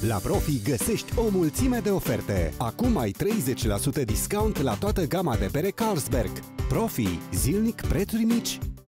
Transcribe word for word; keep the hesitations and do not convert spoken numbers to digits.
La Profi găsești o mulțime de oferte. Acum ai treizeci la sută discount la toată gama de bere Carlsberg. Profi, zilnic prețuri mici.